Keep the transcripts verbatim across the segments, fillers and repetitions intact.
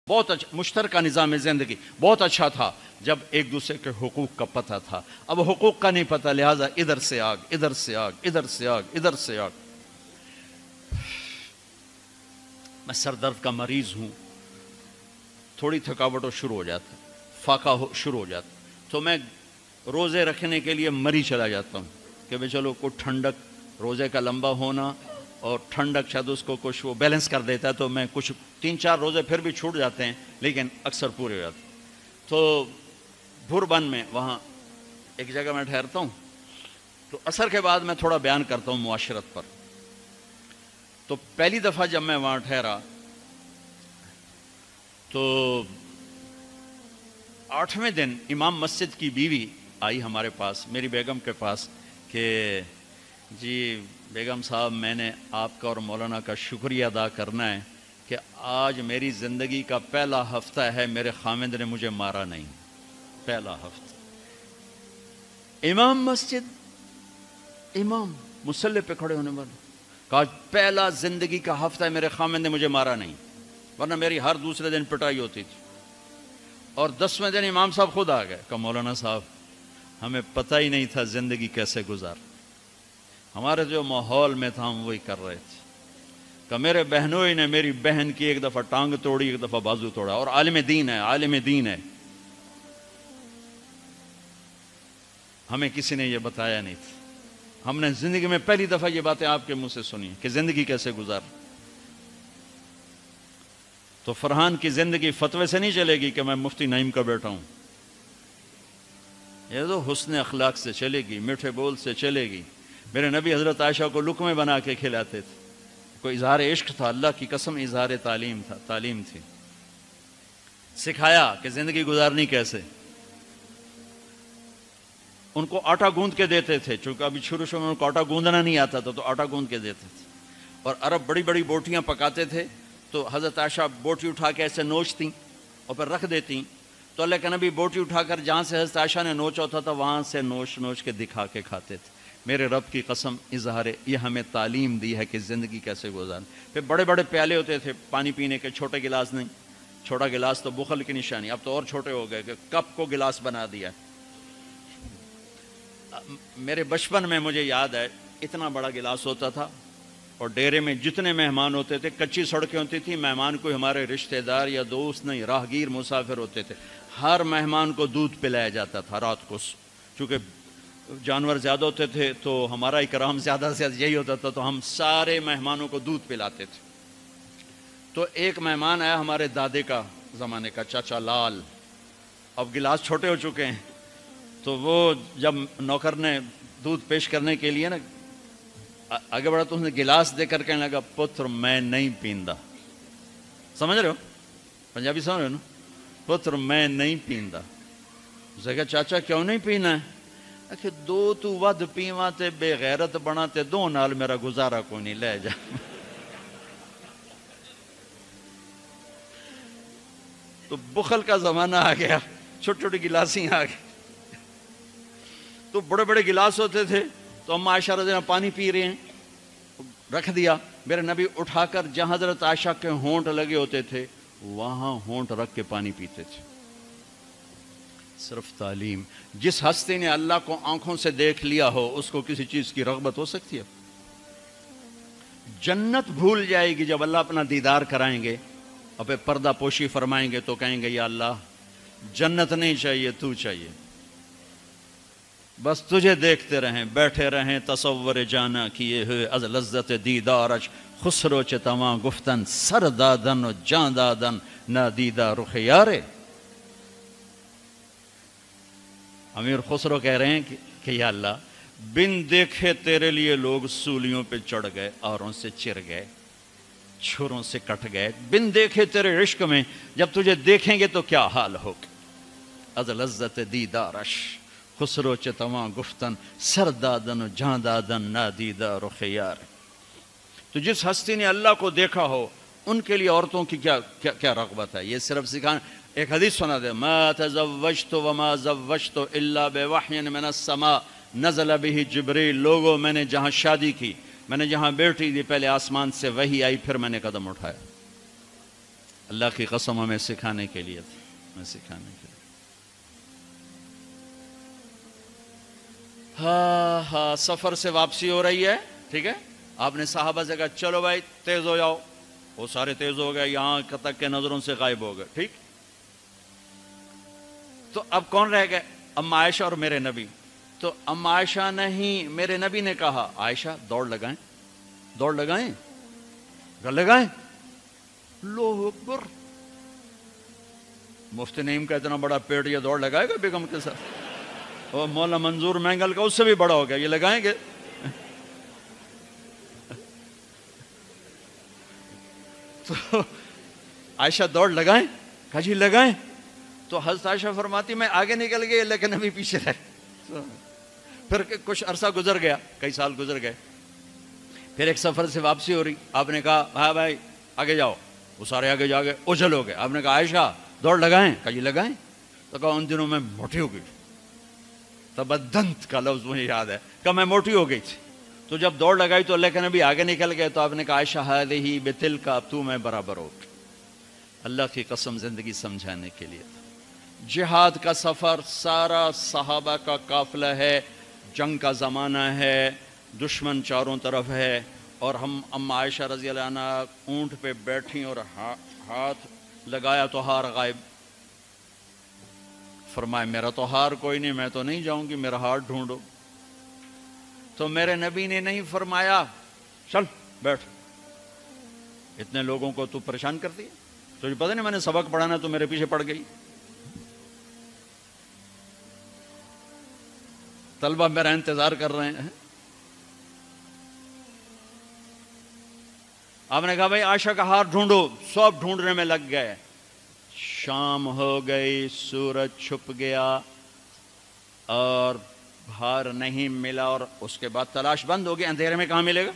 بہت اچھا مشترکہ نظام زندگی بہت اچھا تھا جب ایک دوسرے کے حقوق کا پتہ تھا. اب حقوق کا نہیں پتہ، لہٰذا ادھر سے آگ ادھر سے آگ ادھر سے آگ ادھر سے آگ. میں سر درد کا مریض ہوں، تھوڑی تھکاوٹ شروع ہو جاتا، فاقہ شروع ہو جاتا، تو میں روزے رکھنے کے لیے مری چلا جاتا ہوں کہ بھئی چلو کوئی ٹھنڈک، روزے کا لمبا ہونا اور ٹھنڈک شاید اس کو کچھ وہ بیلنس کر دیتا ہے، تو میں کچھ تین چار روزے پھر بھی چھوٹ جاتے ہیں لیکن اکثر پورے ہو جاتے ہیں. تو بھوربن میں وہاں ایک جگہ میں ٹھہرتا ہوں، تو عصر کے بعد میں تھوڑا بیان کرتا ہوں معاشرت پر. تو پہلی دفعہ جب میں وہاں ٹھہرا تو آٹھویں دن امام مسجد کی بیوی آئی ہمارے پاس، میری بیگم کے پاس، کہ جی بیگم صاحب میں نے آپ کا اور مولانا کا شکریہ ادا کرنا ہے کہ آج میری زندگی کا پہلا ہفتہ ہے میرے خامند نے مجھے مارا نہیں. پہلا ہفتہ امام مسجد، امام مصلی پہ کھڑے ہونے والے، کہا پہلا زندگی کا ہفتہ ہے میرے خامند نے مجھے مارا نہیں، ورنہ میری ہر دوسرے دن پٹائی ہوتی تھی. اور دسویں دن امام صاحب خود آ گئے، کہا مولانا صاحب ہمیں پتہ ہی نہیں تھا زندگی کیسے گزار، ہمارے جو ماحول میں تھا ہم وہی کر رہے تھے. کہ میرے بہنوئی نے میری بہن کی ایک دفعہ ٹانگ توڑی، ایک دفعہ بازو توڑا، اور عالم دین ہے، عالم دین ہے. ہمیں کسی نے یہ بتایا نہیں تھا، ہم نے زندگی میں پہلی دفعہ یہ باتیں آپ کے منہ سے سنی کہ زندگی کیسے گزار. تو فرحان کی زندگی فتوے سے نہیں چلے گی کہ میں مفتی نعیم کا بیٹا ہوں، یہ تو حسن اخلاق سے چلے گی، میٹھے بول سے چلے گی. میرے نبی حضرت عائشہ کو لقمے بنا کے کھلاتے تھے، کوئی اظہار عشق تھا، اللہ کی قسم اظہار تعلیم تھا، تعلیم تھی. سکھایا کہ زندگی گزارنی کیسے. ان کو آٹا گوندھ کے دیتے تھے، چونکہ ابھی شروع شروع میں ان کو آٹا گوندنا نہیں آتا تھا، تو آٹا گوندھ کے دیتے تھے. اور عرب بڑی بڑی بوٹیاں پکاتے تھے، تو حضرت عائشہ بوٹی اٹھا کے ایسے نوچتیں اور پھر رکھ دیتیں. تو اللہ کے نبی بوٹی اٹھا کر جہاں سے حضرت عائشہ نے نوچا ہوتا تھا وہاں سے نوچ نوچ کے دکھا کے کھاتے تھے. میرے رب کی قسم اظہار یہ ہمیں تعلیم دی ہے کہ زندگی کیسے گزاریں. پھر بڑے بڑے پیالے ہوتے تھے پانی پینے کے، چھوٹے گلاس نہیں. چھوٹا گلاس تو بخل کی نشانی، اب تو اور چھوٹے ہو گئے کہ کپ کو گلاس بنا دیا. میرے بچپن میں مجھے یاد ہے اتنا بڑا گلاس ہوتا تھا، اور ڈیرے میں جتنے مہمان ہوتے تھے، کچی سڑکیں ہوتی تھیں، مہمان کوئی ہمارے رشتہ دار یا دوست نہیں، راہگیر مسافر ہوتے تھے، ہر مہمان کو دودھ پلایا جاتا تھا رات کو. چونکہ جانور زیادہ ہوتے تھے تو ہمارا اکرام زیادہ سے زیادہ یہی ہوتا تھا، تو ہم سارے مہمانوں کو دودھ پلاتے تھے. تو ایک مہمان آیا ہمارے دادے کا زمانے کا، چاچا لال. اب گلاس چھوٹے ہو چکے ہیں، تو وہ جب نوکر نے دودھ پیش کرنے کے لیے نا آگے بڑھا تو اس نے گلاس دے کر کہنے لگا پتر میں نہیں پیندا. سمجھ رہے ہو پنجابی سمجھ رہے ہو نا؟ پتر میں نہیں پیندا. اس نے کہا چاچا کیوں نہیں پینا ہے؟ کہ دو تو ود پیواں تے بے غیرت بنا تے دو نال میرا گزارا کوئی نہیں، لے جا. تو بخل کا زمانہ آ گیا، چھوٹی چھوٹی گلاسیں آ گئی. تو بڑے بڑے گلاس ہوتے تھے، تو ہم عائشہ رضی اللہ عنہا پانی پی رہے ہیں، رکھ دیا. میرے نبی اٹھا کر جہاں حضرت عائشہ کے ہونٹ لگے ہوتے تھے وہاں ہونٹ رکھ کے پانی پیتے تھے. صرف تعلیم. جس ہستی نے اللہ کو آنکھوں سے دیکھ لیا ہو اس کو کسی چیز کی رغبت ہو سکتی ہے؟ جنت بھول جائے گی جب اللہ اپنا دیدار کرائیں گے اور پھر پردہ پوشی فرمائیں گے تو کہیں گے یا اللہ جنت نہیں چاہیے، تو چاہیے، بس تجھے دیکھتے رہیں، بیٹھے رہیں تصور جانا کیے ہوئے از لذت دیدارش، خسرو چتواں گفتن سر دادن و جان دادن نادیدہ رخ یارے. امیر خسرو کہہ رہے ہیں کہ یا اللہ بن دیکھے تیرے لیے لوگ سولیوں پہ چڑھ گئے، آروں سے چر گئے، چھروں سے کٹ گئے. بن دیکھے تیرے عشق میں جب تجھے دیکھیں گے تو کیا حال ہوگا. از لذت دیدارش خسرو چتواں گفتن سر دادن و جان دادن نادیدہ رخ یار. تو جس ہستی نے اللہ کو دیکھا ہو ان کے لیے عورتوں کی کیا کیا, کیا رغبت ہے. یہ صرف سکھانا. ایک حدیث سنا دے، ما تزوجت وما زوجت الا بوحی من السماء نزل به جبریل. لوگوں میں نے جہاں شادی کی، میں نے جہاں بیٹی دی، پہلے آسمان سے وحی آئی، پھر میں نے قدم اٹھایا. اللہ کی قسم ہمیں سکھانے کے لیے تھی، ہمیں سکھانے کے لیے۔ ہاں ہاں سفر سے واپسی ہو رہی ہے، ٹھیک ہے، آپ نے صحابہ سے کہا چلو بھائی تیز ہو جاؤ، وہ سارے تیز ہو گئے، یہاں تک کے نظروں سے غائب ہو گئے، ٹھیک۔ تو اب کون رہ گئے؟ اما عائشہ اور میرے نبی۔ تو اما عائشہ نہیں، میرے نبی نے کہا عائشہ دوڑ لگائیں، دوڑ لگائیں، لگائیں، اللہ اکبر، مفتی نعیم کا اتنا بڑا پیٹ، یہ دوڑ لگائے گا بیگم کے ساتھ؟ اور مولا منظور مینگل کا اس سے بھی بڑا ہو گیا، یہ لگائیں گے؟ تو عائشہ دوڑ لگائیں، کہا جی لگائیں۔ تو حضرت عائشہ فرماتی میں آگے نکل گئی لیکن نبی پیچھے رہے۔ پھر کچھ عرصہ گزر گیا، کئی سال گزر گئے، پھر ایک سفر سے واپسی ہو رہی، آپ نے کہا ہاں بھائی آگے جاؤ، وہ سارے آگے جا گئے، اجل ہو گئے، آپ نے کہا عائشہ دوڑ لگائیں، کہا جی لگائیں۔ تو کہا ان دنوں میں موٹی ہو گئی، تبدنت کا لفظ مجھے یاد ہے، کہ میں موٹی ہو گئی تھی۔ تو جب دوڑ لگائی تو اللہ کے نبی آگے نکل گئے، تو آپ نے کہا عائشہ ہذہ بتلک، اب تو میں برابر ہو گئی۔ اللہ کی قسم زندگی سمجھانے کے لیے تھا۔ جہاد کا سفر سارا صحابہ کا قافلہ ہے، جنگ کا زمانہ ہے، دشمن چاروں طرف ہے، اور ہم اما عائشہ رضی اللہ عنہ اونٹ پہ بیٹھی اور ہاتھ لگایا تو ہار غائب۔ فرمایا میرا تو ہار کوئی نہیں، میں تو نہیں جاؤں گی، میرا ہار ڈھونڈو۔ تو میرے نبی نے نہیں فرمایا چل بیٹھ، اتنے لوگوں کو تو پریشان کرتی ہے، تجھے پتہ نہیں میں نے سبق پڑھانا تو میرے پیچھے پڑ گئی۔ طلبہ میرا انتظار کر رہے ہیں۔ آپ نے کہا بھائی عائشہ کا ہار ڈھونڈو، سب ڈھونڈنے میں لگ گئے، شام ہو گئی، سورج چھپ گیا اور ہار نہیں ملا، اور اس کے بعد تلاش بند ہو گئی، اندھیرے میں کہاں ملے گا؟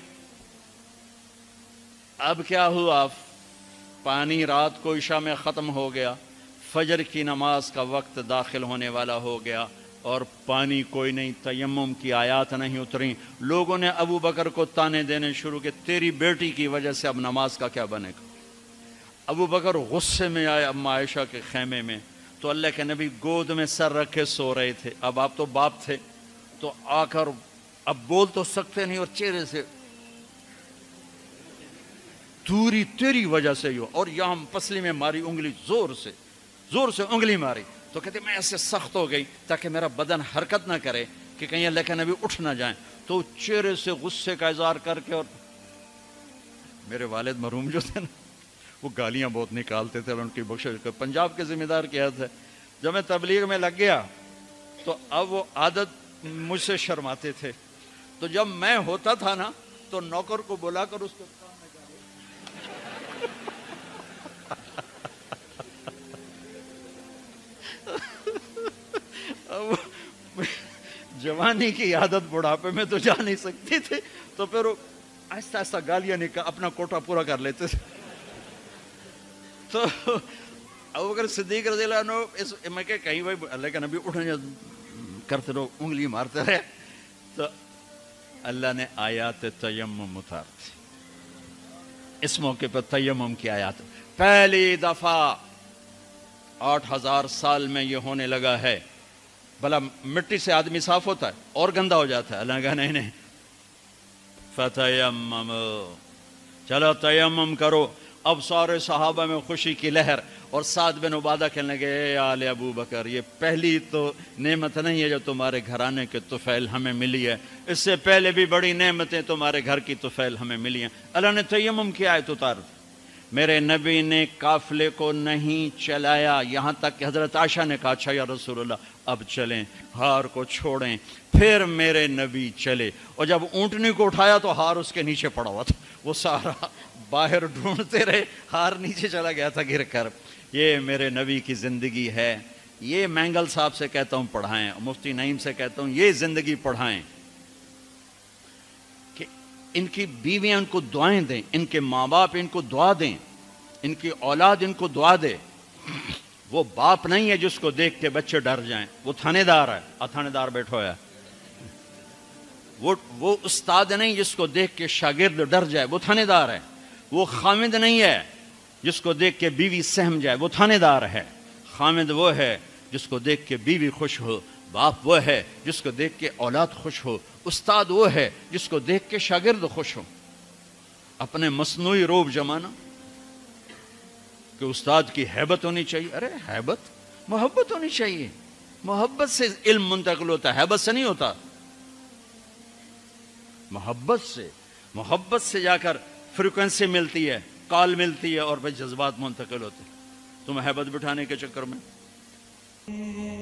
اب کیا ہوا؟ پانی رات کو عشاء میں ختم ہو گیا، فجر کی نماز کا وقت داخل ہونے والا ہو گیا، اور پانی کوئی نہیں، تیمم کی آیات نہیں اتریں۔ لوگوں نے ابو بکر کو تانے دینے شروع کہ تیری بیٹی کی وجہ سے اب نماز کا کیا بنے گا؟ ابو بکر غصے میں آئے اما عائشہ کے خیمے میں، تو اللہ کے نبی گود میں سر رکھے سو رہے تھے۔ اب آپ تو باپ تھے، تو آ کر اب بول تو سکتے نہیں، اور چہرے سے دوری تیری وجہ سے ہو، اور یہاں پسلی میں ماری انگلی، زور سے زور سے انگلی ماری، تو کہتے میں ایسے سخت ہو گئی تاکہ میرا بدن حرکت نہ کرے کہ کہیں اللہ کے نبی اٹھ نہ جائیں۔ تو چہرے سے غصے کا اظہار کر کے، اور میرے والد مرحوم جو تھے نا وہ گالیاں بہت نکالتے تھے، اور ان کی بخشش کر، پنجاب کے ذمہ دار کیا تھے۔ جب میں تبلیغ میں لگ گیا تو اب وہ عادت مجھ سے شرماتے تھے، تو جب میں ہوتا تھا نا تو نوکر کو بلا کر اس کو جوانی کی عادت بڑھاپے میں تو جا نہیں سکتی تھی، تو پھر وہ آہستہ آہستہ گالیاں نکال اپنا کوٹا پورا کر لیتے تھے۔ تو ابو بکر صدیق رضی اللہ عنہ اس میں کہ کہیں بھائی اللہ کا نبی اٹھنے کرتے رہو، انگلی مارتے رہے، تو اللہ نے آیات تیمم اتار دی۔ اس موقع پر تیمم کی آیات پہلی دفعہ آٹھ ہزار سال میں یہ ہونے لگا ہے۔ بھلا مٹی سے آدمی صاف ہوتا ہے اور گندا ہو جاتا ہے؟ اللہ نے کہا نہیں نہیں، فتیمم، چلو تیمم کرو۔ اب سارے صحابہ میں خوشی کی لہر، اور سعد بن عبادہ کہنے لگے اے آل ابو بکر، یہ پہلی تو نعمت نہیں ہے جو تمہارے گھرانے کے طفیل ہمیں ملی ہے، اس سے پہلے بھی بڑی نعمتیں تمہارے گھر کی طفیل ہمیں ملی ہیں۔ اللہ نے تیمم کی آیت اتار دی۔ میرے نبی نے قافلے کو نہیں چلایا، یہاں تک کہ حضرت عائشہ نے کہا اچھا یا رسول اللہ اب چلیں، ہار کو چھوڑیں۔ پھر میرے نبی چلے، اور جب اونٹنی کو اٹھایا تو ہار اس کے نیچے پڑا ہوا تھا، وہ سارا باہر ڈھونڈتے رہے، ہار نیچے چلا گیا تھا گر کر۔ یہ میرے نبی کی زندگی ہے، یہ مینگل صاحب سے کہتا ہوں پڑھائیں، مفتی نعیم سے کہتا ہوں یہ زندگی پڑھائیں، کہ ان کی بیویاں ان کو دعائیں دیں، ان کے ماں باپ ان کو دعا دیں، ان کی اولاد ان کو دعا دے۔ وہ باپ نہیں ہے جس کو دیکھ کے بچے ڈر جائیں، وہ تھانے دار ہے، آ تھانے دار بیٹھا ہوا ہے۔ وہ وہ استاد نہیں جس کو دیکھ کے شاگرد ڈر جائے، وہ تھانے دار ہے۔ وہ خامد نہیں ہے جس کو دیکھ کے بیوی سہم جائے وہ تھانے دار ہے، خامد وہ ہے جس کو دیکھ کے بیوی خوش ہو، باپ وہ ہے جس کو دیکھ کے اولاد خوش ہو، استاد وہ ہے جس کو دیکھ کے شاگرد خوش ہو۔ اپنے مصنوعی روب جمانا کہ استاد کی ہیبت ہونی چاہیے، ارے ہیبت محبت ہونی چاہیے، محبت سے علم منتقل ہوتا ہے، ہیبت سے نہیں ہوتا، محبت سے محبت سے جا کر فریکوینسی ملتی ہے، کال ملتی ہے اور پھر جذبات منتقل ہوتے ہیں۔ تم ہیبت بٹھانے کے چکر میں